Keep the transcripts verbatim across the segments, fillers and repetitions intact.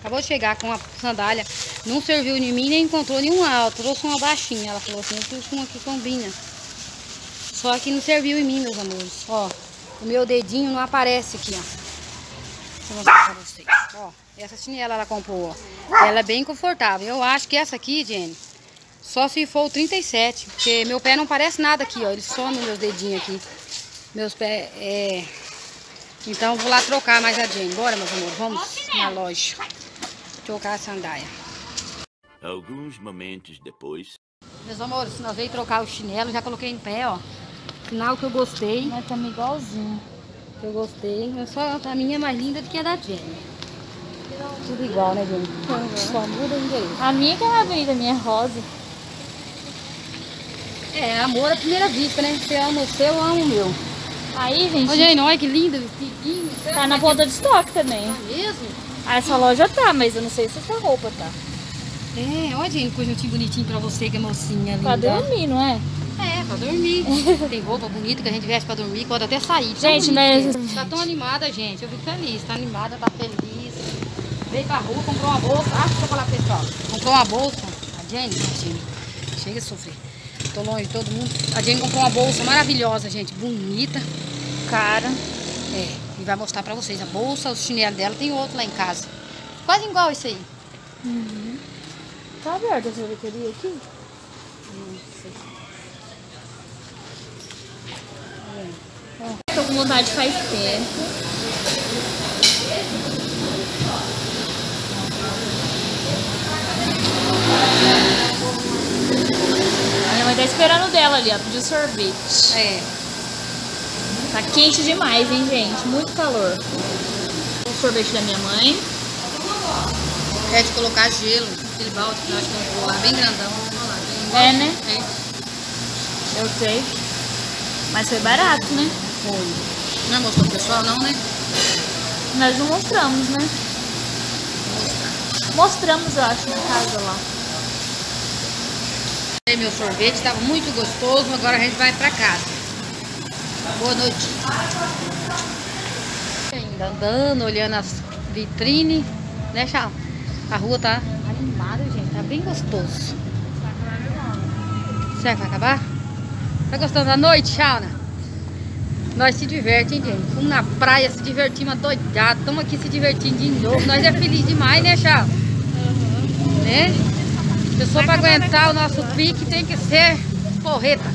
Acabou de chegar com uma sandália. Não serviu em mim, nem encontrou nenhuma alta. Trouxe uma baixinha. Ela falou assim, eu trouxe uma que combina. Só que não serviu em mim, meus amores. Ó, o meu dedinho não aparece aqui, ó. Vou mostrar pra vocês. Ó, essa chinela ela comprou, ó. Ela é bem confortável. Eu acho que essa aqui, Jenny, só se for o trinta e sete. Porque meu pé não parece nada aqui, ó. Ele some meus dedinhos aqui. Meus pés, é... Então, vou lá trocar mais a Jenny. Bora, meus amores. Vamos na loja. Trocar a sandália. Alguns momentos depois. Meus amores, nós veio trocar o chinelo. Já coloquei em pé, ó. Sinal que eu gostei. Mas tá igualzinho. Que eu gostei. Eu só, a minha é mais linda do que a da Jenny. Tudo igual, né, Jenny? Uhum. Só muda o endereço. A minha que é mais bonita, a minha é rosa. É, amor à primeira vista, né? Você ama o seu, eu amo o meu. Aí, gente... Ô, Jenny, olha que lindo. Vestidinho. Tá na ponta de estoque também. Tá mesmo? Ah, essa loja tá, mas eu não sei se essa roupa tá. É, olha, Jenny, conjuntinho bonitinho pra você, que é mocinha linda. Pra dormir, não é? É, pra dormir. Tem roupa bonita que a gente veste pra dormir, pode até sair. Gente, mas... Tá tão animada, gente. Eu fico feliz. Tá animada, tá feliz. Veio pra rua, comprou uma bolsa. Ah, deixa eu falar pro pessoal. Comprou uma bolsa. A Jenny, gente, chega a sofrer. Tô longe de todo mundo. A Jenny comprou uma bolsa maravilhosa, gente. Bonita. Cara. É, e vai mostrar pra vocês. A bolsa, o chinelo dela, tem outro lá em casa. Quase igual esse aí. Uhum. Tá aberta a sorveteria aqui? Não sei. É. Tô com vontade faz tempo. A minha mãe tá esperando dela ali, ó, pediu sorvete. É. Tá quente demais, hein, gente? Muito calor. O sorvete da minha mãe. Pede colocar gelo, aquele balde que nós comprou lá, bem grandão. Olha lá, bem É, né? É. Eu sei. Mas foi barato, né? Foi. Não mostrou pro pessoal, não, né? Nós não mostramos, né? Mostramos, eu acho, na casa lá. Meu sorvete estava muito gostoso, agora a gente vai pra casa. Boa noite. Ainda andando, olhando as vitrines, né, Chá? A rua tá animada, gente, tá bem gostoso. Será que vai acabar? Tá gostando da noite, Shauna? Nós se divertimos, hein, gente? Fomos na praia, se divertimos adoidados. Estamos aqui se divertindo de novo. Nós é feliz demais, né, Shauna? Uhum. Né? Se for pra aguentar o nosso pique, tem que ser porreta.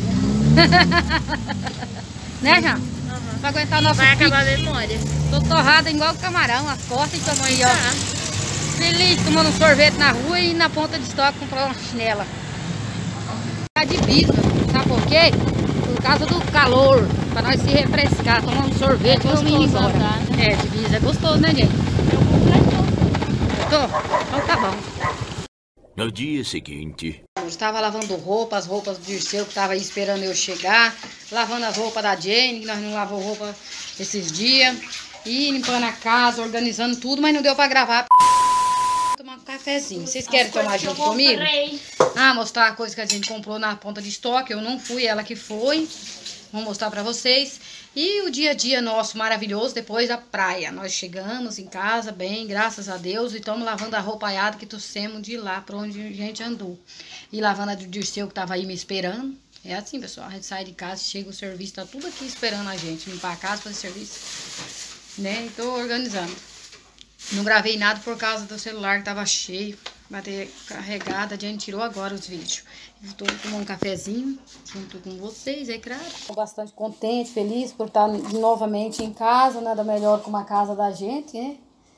Né, Shauna? Uhum. Pra aguentar o nosso vai pique. Vai acabar a memória. Tô torrada igual camarão, as costas e tamo aí, ó. Feliz, tomando um sorvete na rua e na ponta de estoque comprar uma chinela. Tá de bisa, sabe por quê? Por causa do calor, pra nós se refrescar, tomar um sorvete, vamos ir embora. Andar, né? É, de bisa é gostoso, né, gente? Eu comprei tudo. Tô? Então tá bom. No dia seguinte... Eu estava lavando roupa, as roupas do Dirceu que estava aí esperando eu chegar. Lavando as roupas da Jenny, que nós não lavamos roupa esses dias. E limpando a casa, organizando tudo, mas não deu pra gravar. Tomar um cafezinho. Vocês querem tomar junto comigo? Ah, mostrar a coisa que a gente comprou na ponta de estoque. Eu não fui, ela que foi. Vou mostrar pra vocês. E o dia a dia nosso maravilhoso depois da praia. Nós chegamos em casa bem, graças a Deus. E estamos lavando a roupaiada que trouxemos de lá pra onde a gente andou. E lavando a do Dirceu que tava aí me esperando. É assim, pessoal. A gente sai de casa, chega o serviço, tá tudo aqui esperando a gente. Limpar a casa, fazer serviço. Né? E tô organizando. Não gravei nada por causa do celular que tava cheio, bater carregada. A gente tirou agora os vídeos. Estou tomando um cafezinho junto com vocês, é claro. Estou bastante contente, feliz por estar novamente em casa. Nada melhor que uma casa da gente, né?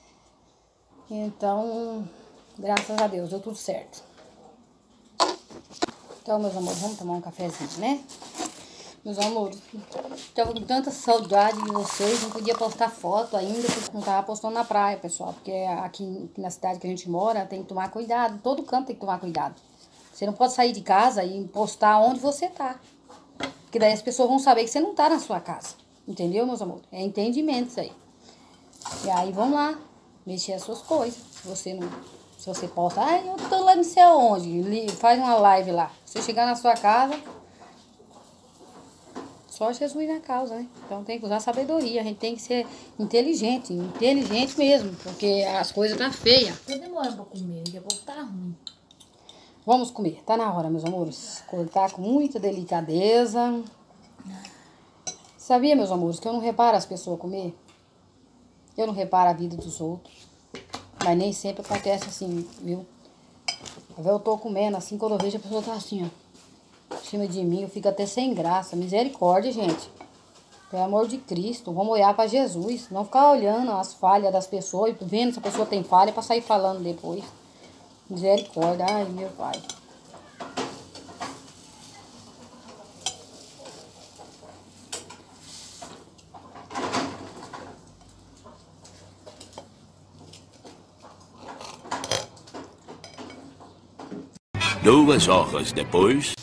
Então, graças a Deus, deu tudo certo. Então, meus amores, vamos tomar um cafezinho, né? Meus amores, estava com tanta saudade de vocês, não podia postar foto ainda, porque não estava postando na praia, pessoal. Porque aqui, aqui na cidade que a gente mora, tem que tomar cuidado, todo canto tem que tomar cuidado. Você não pode sair de casa e postar onde você tá. Porque daí as pessoas vão saber que você não tá na sua casa. Entendeu, meus amores? É entendimento isso aí. E aí, vamos lá, mexer as suas coisas. Se você não... Se você posta, ah, eu tô lá não sei aonde, faz uma live lá. Se você chegar na sua casa... só Jesus na causa, né? Então tem que usar sabedoria, a gente tem que ser inteligente, inteligente mesmo, porque as coisas tá feias. Tô demorando pra comer, daqui a pouco tá ruim. Vamos comer, tá na hora, meus amores. Cortar com muita delicadeza. Sabia, meus amores, que eu não reparo as pessoas comer? Eu não reparo a vida dos outros. Mas nem sempre acontece assim, viu? Eu tô comendo assim, quando eu vejo a pessoa tá assim, ó, em cima de mim, eu fico até sem graça. Misericórdia, gente. Pelo amor de Cristo, vamos olhar pra Jesus. Não ficar olhando as falhas das pessoas e vendo se a pessoa tem falha pra sair falando depois. Misericórdia, ai meu pai. Duas horas depois.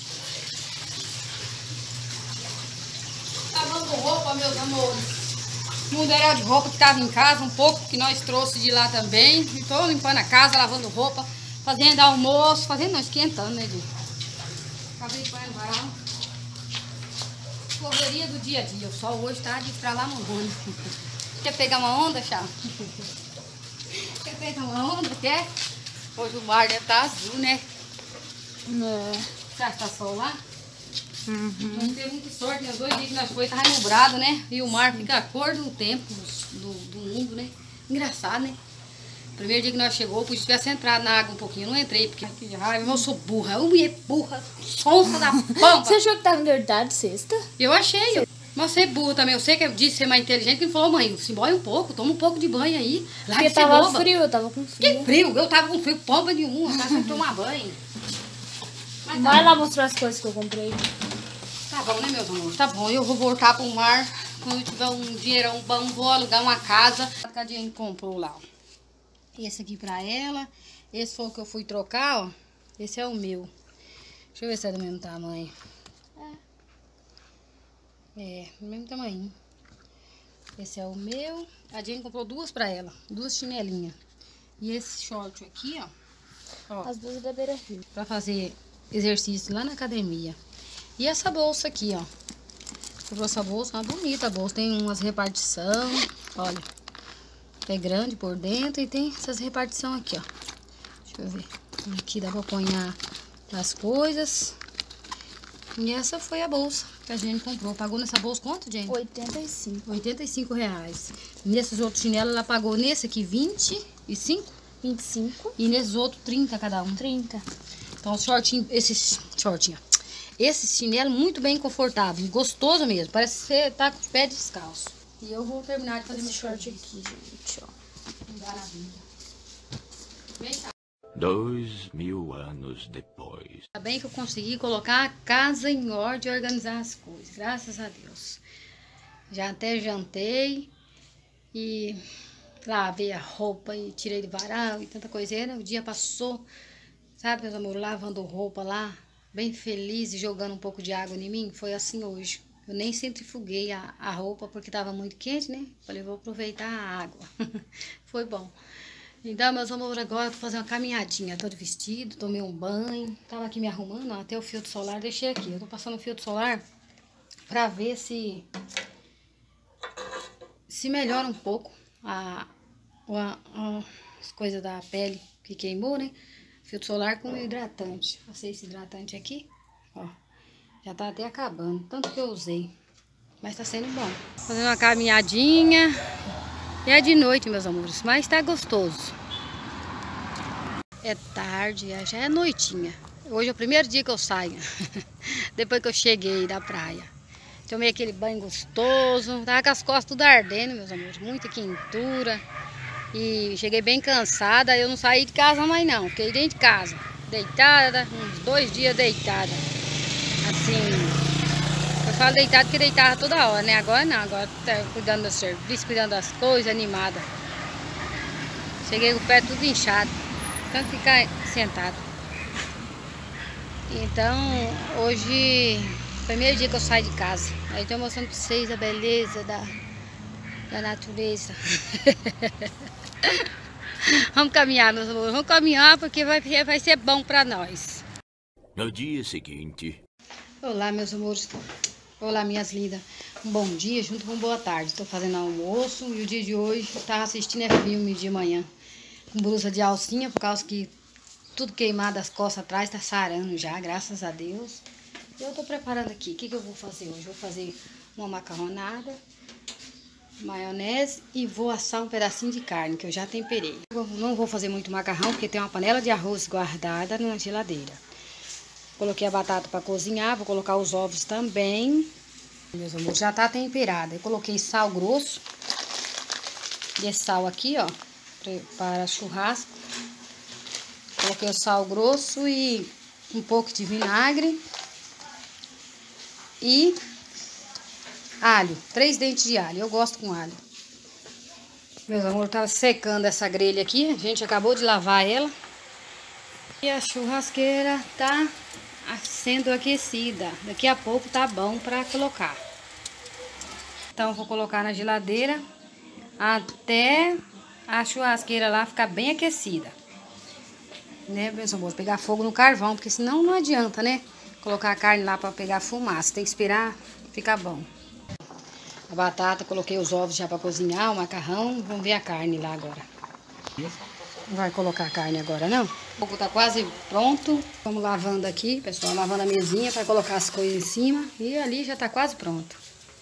Lavando roupa, meus amores. Mundial de roupa que tava em casa, um pouco que nós trouxe de lá também. Estou limpando a casa, lavando roupa, fazendo almoço, fazendo não, esquentando, né, gente? Acabei de pôr no varal. Correria do dia a dia. O sol hoje tá de estralar mamona. Quer pegar uma onda, Chá? Quer pegar uma onda? Quer? Hoje o mar deve estar azul, né? É. Você acha que tá sol lá? Uhum. Não teve muita sorte, né? Os dois dias que nós foi, tava nublado, né? E o mar fica a cor do tempo, do, do mundo, né? Engraçado, né? Primeiro dia que nós chegou, se tivesse entrado na água um pouquinho, eu não entrei, porque aqui de raiva, eu sou burra. Eu mulher burra, sonsa da pampa. Você achou que tava engordado sexta? Eu achei, eu. Mas você é burra também. Eu sei que eu disse ser mais inteligente, que ele falou, mãe, se banha um pouco, toma um pouco de banho aí. Lá Porque de tava boba. frio, eu tava com frio. Que frio? Eu tava com frio, pomba nenhuma, eu tava sem tomar banho. Mas tá Vai bom. lá mostrar as coisas que eu comprei. Tá bom, né, meus amores? Tá bom, eu vou voltar pro mar. Quando eu tiver um dinheirão bom, vou alugar uma casa. A gente comprou lá, ó. Esse aqui pra ela. Esse foi o que eu fui trocar, ó. Esse é o meu. Deixa eu ver se é do mesmo tamanho. É, é do mesmo tamanho. Esse é o meu. A Jane comprou duas pra ela. Duas chinelinhas. E esse short aqui, ó. Ó, As duas da Beira Rio. pra fazer exercício lá na academia. E essa bolsa aqui, ó. Comprou essa bolsa, uma bonita bolsa. Tem umas repartição, olha. É grande por dentro e tem essas repartição aqui, ó. Deixa eu ver. Aqui dá pra apanhar as coisas. E essa foi a bolsa que a gente comprou. Pagou nessa bolsa quanto, gente? oitenta e cinco. oitenta e cinco reais. Nesses outros chinelos ela pagou nesse aqui vinte e cinco. vinte e cinco. E nesses outros trinta cada um. trinta. Então, shortinho, esses shortinho, esse chinelo muito bem confortável, gostoso mesmo. Parece que você tá com os pés descalços. E eu vou terminar de fazer Esse meu short short aqui, gente, ó. Maravilha. Vem cá. Dois mil anos depois. Ainda bem que eu consegui colocar a casa em ordem e organizar as coisas. Graças a Deus. Já até jantei e lavei a roupa e tirei do varal e tanta coiseira. O dia passou, sabe, meus amores, lavando roupa lá, bem feliz e jogando um pouco de água em mim. Foi assim hoje. Eu nem centrifuguei a, a roupa porque estava muito quente, né? Falei, vou aproveitar a água. Foi bom. Então, meus amores, agora eu vou fazer uma caminhadinha. Tô de vestido, tomei um banho. Tava aqui me arrumando, ó, até o filtro solar deixei aqui. Eu tô passando o filtro solar pra ver se se melhora um pouco a, a, a, as coisas da pele que queimou, né? Filtro solar com hidratante. Passei esse hidratante aqui, ó. Já tá até acabando, tanto que eu usei. Mas tá sendo bom. Fazendo uma caminhadinha. E é de noite, meus amores, mas tá gostoso. É tarde, já é noitinha. Hoje é o primeiro dia que eu saio. Depois que eu cheguei da praia. Tomei aquele banho gostoso. Tava com as costas tudo ardendo, meus amores. Muita quentura. E cheguei bem cansada. Eu não saí de casa mais não. Fiquei dentro de casa. Deitada, uns dois dias deitada. Assim, eu falo deitado porque deitava toda hora, né? Agora não, agora tá cuidando do serviço, cuidando das coisas, animada. Cheguei com o pé tudo inchado, tanto ficar sentado. Então, hoje, primeiro dia que eu saio de casa. Aí estou mostrando para vocês a beleza da, da natureza. Vamos caminhar, meus amores, vamos caminhar porque vai, vai ser bom para nós. No dia seguinte. Olá, meus amores. Olá, minhas lindas. Um bom dia junto com um boa tarde. Estou fazendo almoço e o dia de hoje eu tava assistindo é filme de manhã. Com blusa de alcinha, por causa que tudo queimado as costas atrás tá sarando já, graças a Deus. Eu tô preparando aqui. O que, que eu vou fazer hoje? Vou fazer uma macarronada, maionese e vou assar um pedacinho de carne que eu já temperei. Eu não vou fazer muito macarrão porque tem uma panela de arroz guardada na geladeira. Coloquei a batata para cozinhar, vou colocar os ovos também. Meus amores, já tá temperada. Eu coloquei sal grosso. E esse sal aqui, ó, para churrasco. Coloquei o sal grosso e um pouco de vinagre. E alho, três dentes de alho. Eu gosto com alho. Meus amores, tava secando essa grelha aqui. A gente acabou de lavar ela. E a churrasqueira tá sendo aquecida. Daqui a pouco tá bom para colocar. Então, vou colocar na geladeira até a churrasqueira lá ficar bem aquecida. Né, meus amores? Pegar fogo no carvão, porque senão não adianta, né? Colocar a carne lá para pegar fumaça. Tem que esperar ficar bom. A batata, coloquei os ovos já para cozinhar, o macarrão. Vamos ver a carne lá agora. Não vai colocar a carne agora, não? O fogo tá quase pronto. Vamos lavando aqui, pessoal. Lavando a mesinha para colocar as coisas em cima. E ali já tá quase pronto.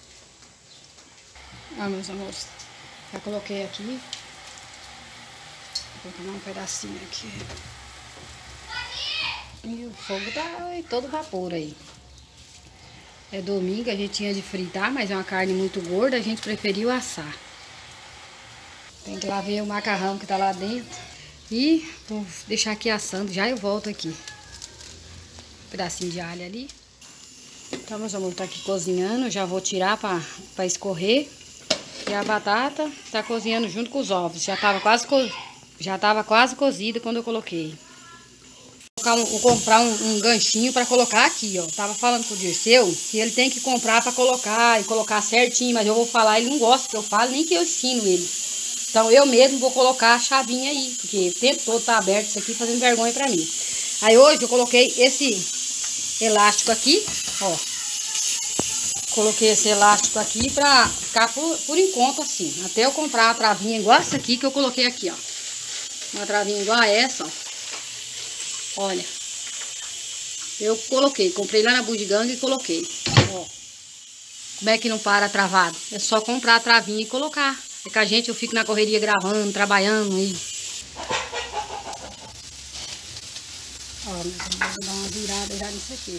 Ó, meus amores. Já coloquei aqui. Vou colocar um pedacinho aqui. E o fogo tá em todo vapor aí. É domingo, a gente tinha de fritar, mas é uma carne muito gorda, a gente preferiu assar. Tem que lá ver o macarrão que tá lá dentro. E vou deixar aqui assando, já eu volto aqui. Um pedacinho de alho ali. Então, meus amores, tá aqui cozinhando, já vou tirar pra, pra escorrer. E a batata tá cozinhando junto com os ovos. Já tava quase, co... já tava quase cozida quando eu coloquei. Vou comprar um, um ganchinho para colocar aqui, ó. Tava falando com o Dirceu que ele tem que comprar para colocar e colocar certinho, mas eu vou falar, ele não gosta que eu falo, nem que eu ensino ele. Então eu mesmo vou colocar a chavinha aí, porque o tempo todo tá aberto isso aqui, fazendo vergonha para mim. Aí hoje eu coloquei esse elástico aqui, ó. Coloquei esse elástico aqui pra ficar por, por enquanto assim, até eu comprar a travinha igual essa aqui que eu coloquei aqui, ó. Uma travinha igual a essa, ó. Olha, eu coloquei, comprei lá na Bugiganga e coloquei, ó. Como é que não para travado? É só comprar a travinha e colocar. É que a gente, eu fico na correria gravando, trabalhando e... Ó, meus amores, vou dar uma virada já nisso aqui.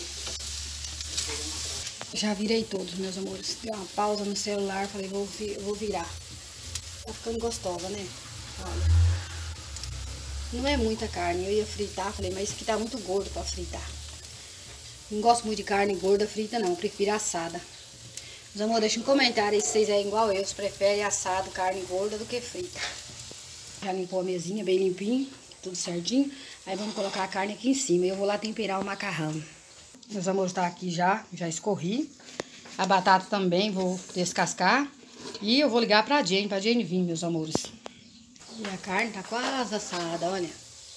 Já virei todos, meus amores. Dei uma pausa no celular, falei, vou, vou virar. Tá ficando gostosa, né? Olha. Não é muita carne, eu ia fritar, falei, mas isso aqui tá muito gordo pra fritar. Não gosto muito de carne gorda frita não, prefiro assada. Meus amores, deixa um comentário aí se vocês é igual eu, se preferem assado, carne gorda do que frita. Já limpou a mesinha bem limpinho, tudo certinho. Aí vamos colocar a carne aqui em cima e eu vou lá temperar o macarrão. Meus amores, tá aqui já, já escorri. A batata também vou descascar. E eu vou ligar pra Jane, pra Jane vir, meus amores. E a carne tá quase assada, olha.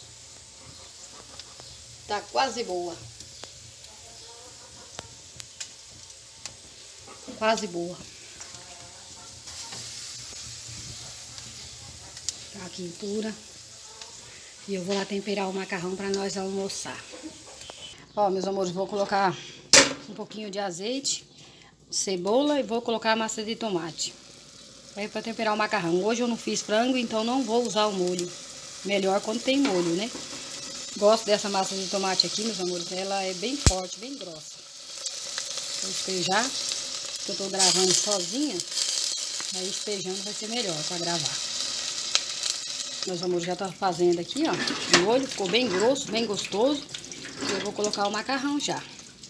Tá quase boa. Quase boa. Tá aqui pura. E eu vou lá temperar o macarrão pra nós almoçar. Ó, meus amores, vou colocar um pouquinho de azeite, cebola e vou colocar a massa de tomate. Aí para temperar o macarrão. Hoje eu não fiz frango, então não vou usar o molho. Melhor quando tem molho, né? Gosto dessa massa de tomate aqui, meus amores. Ela é bem forte, bem grossa. Vou despejar, porque eu tô gravando sozinha. Aí despejando vai ser melhor para gravar. Meus amores, já tá fazendo aqui, ó. O molho ficou bem grosso, bem gostoso. E eu vou colocar o macarrão já.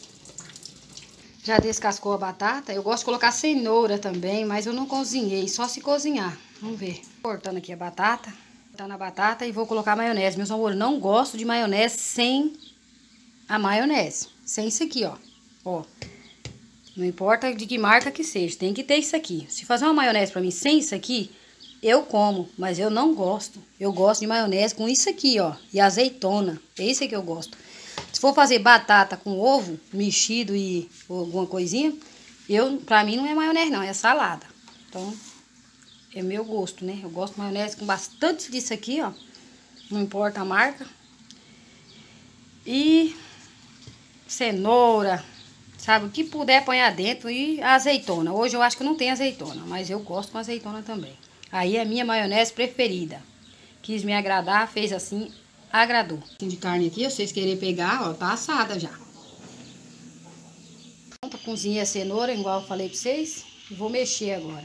Já descascou a batata. Eu gosto de colocar cenoura também, mas eu não cozinhei, só se cozinhar. Vamos ver. Cortando aqui a batata. Cortando a batata e vou colocar a maionese. Meus amores, não gosto de maionese sem a maionese. Sem isso aqui, ó. Ó. Não importa de que marca que seja, tem que ter isso aqui. Se fazer uma maionese pra mim sem isso aqui, eu como, mas eu não gosto. Eu gosto de maionese com isso aqui, ó. E azeitona. Esse é que eu gosto. Se for fazer batata com ovo mexido e alguma coisinha, Eu, pra mim não é maionese não, é salada. Então, é meu gosto, né? Eu gosto de maionese com bastante disso aqui, ó. Não importa a marca. E cenoura, sabe? O que puder põe dentro e azeitona. Hoje eu acho que não tem azeitona, mas eu gosto com azeitona também. Aí é a minha maionese preferida. Quis me agradar, fez assim, agradou. De carne aqui, vocês querem pegar, ó, tá assada já. Pronto, cozinhei a cenoura, igual eu falei pra vocês. E vou mexer agora.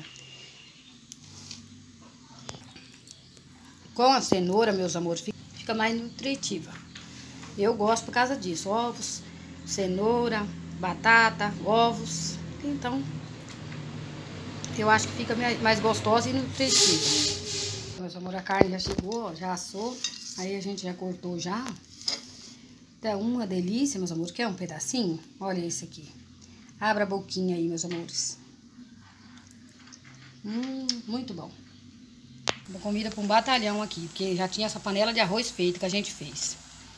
Com a cenoura, meus amores, fica mais nutritiva. Eu gosto por causa disso. Ovos, cenoura, batata, ovos. Então, eu acho que fica mais gostosa e nutritiva. Meus amores, a carne já chegou, ó, já assou. Aí a gente já cortou já. Tá uma delícia, meus amores. Quer um pedacinho? Olha esse aqui. Abra a boquinha aí, meus amores. Hum, muito bom. Uma comida para um batalhão aqui, porque já tinha essa panela de arroz feita que a gente fez.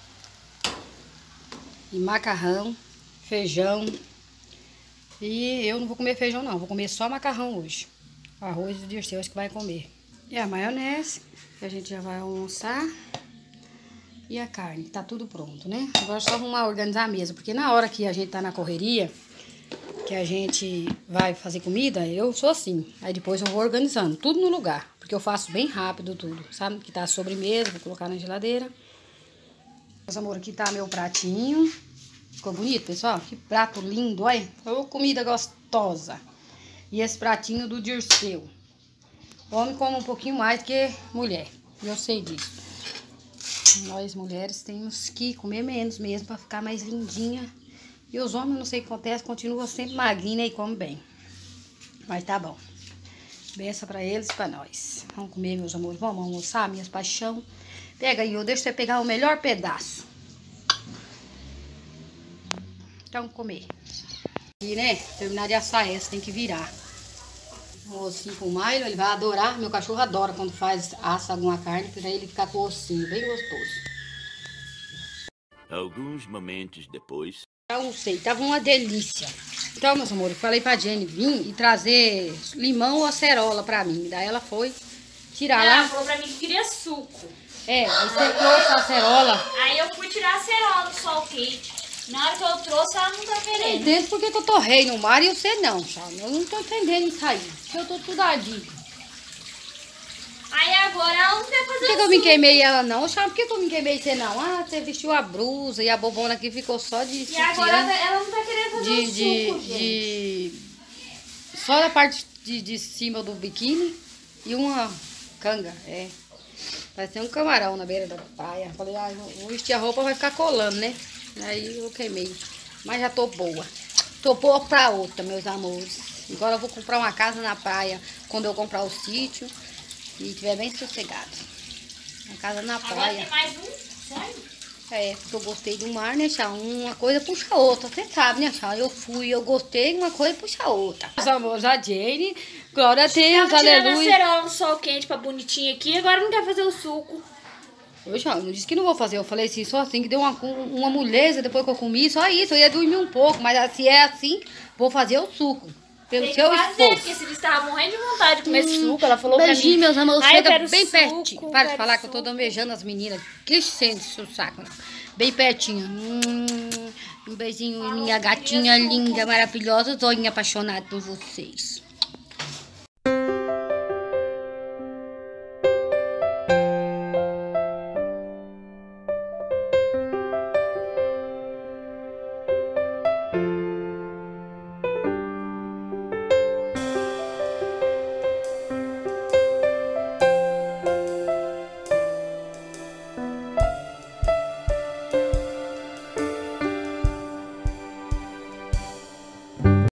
E macarrão, feijão. E eu não vou comer feijão não, vou comer só macarrão hoje. O arroz do Dirceu acho que vai comer. E a maionese, que a gente já vai almoçar. E a carne, que tá tudo pronto, né? Agora é só arrumar, organizar a mesa, porque na hora que a gente tá na correria, que a gente vai fazer comida, eu sou assim. Aí depois eu vou organizando tudo no lugar, porque eu faço bem rápido tudo, sabe? Que tá a sobremesa, vou colocar na geladeira. Meus amor, aqui tá meu pratinho. Ficou bonito, pessoal? Que prato lindo, olha. Oh, comida gostosa. E esse pratinho do Dirceu. O homem come um pouquinho mais que mulher, eu sei disso. Nós mulheres temos que comer menos mesmo pra ficar mais lindinha. E os homens, não sei o que acontece, continuam sempre magrinhos, né, e comem bem. Mas tá bom. Benção pra eles e pra nós. Vamos comer, meus amores. Vamos almoçar, minhas paixão. Pega aí, eu deixo você pegar o melhor pedaço. Então, comer. E, né, terminar de assar essa, tem que virar. O ossinho com Milo, ele vai adorar. Meu cachorro adora quando faz, assa alguma carne, pra ele ficar com o ossinho, bem gostoso. Alguns momentos depois... Eu não sei, tava uma delícia. Então, meus amores, falei pra Jenny vir e trazer limão ou acerola pra mim. Daí ela foi tirar não, lá. Ela falou pra mim que queria suco. É, aí você trouxe a acerola. Aí eu fui tirar a acerola do sol quente. Na hora que eu trouxe, ela não tá querendo. Entende por que que eu torrei no mar e você não, sabe? Eu não tô entendendo isso aí. Porque eu tô tudo ardido. Aí agora ela não quer fazer Por que, que eu me queimei ela não? Sabe por que, que eu me queimei você não? Ah, você vestiu a blusa e a bobona aqui ficou só de... E agora ela não tá querendo fazer de, o de, suco, gente. de Só da parte de, de cima do biquíni e uma canga, é. Parece um camarão na beira da praia. Falei, ah, vou vestir a roupa, vai ficar colando, né? Aí eu queimei. Mas já tô boa. Tô boa pra outra, meus amores. Agora eu vou comprar uma casa na praia quando eu comprar o sítio. E estiver bem sossegado. Uma casa na praia. Agora tem mais um, sério? É, porque eu gostei do mar, né, Chá? Uma coisa puxa a outra. Você sabe, né, Chá? Eu fui, eu gostei, uma coisa puxa a outra. Meus amores, a Jane, glória a Deus, Tava tirando a aleluia. acerola no sol quente pra bonitinha aqui, agora não quer fazer o suco. Ô, Chá, não disse que não vou fazer. Eu falei assim, só assim, que deu uma, uma moleza depois que eu comi, só isso. Eu ia dormir um pouco, mas se é assim, vou fazer o suco. Pelo Tem seu que fazer, esforço. porque se eles estavam morrendo de vontade de comer esse suco, ela falou Beijinho, pra mim. meus amores, "Ai, eu chega quero bem suco, pertinho. Para de quero falar que eu tô suco." almejando as meninas. Que sente o saco, não. Bem pertinho. Hum, um beijinho, Falou minha que gatinha queria suco. linda, maravilhosa. Zoinha apaixonada por vocês.